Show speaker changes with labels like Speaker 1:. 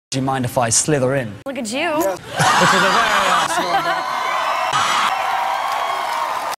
Speaker 1: Do you mind if I slither in?
Speaker 2: Look at you.
Speaker 1: Yeah. Which is a very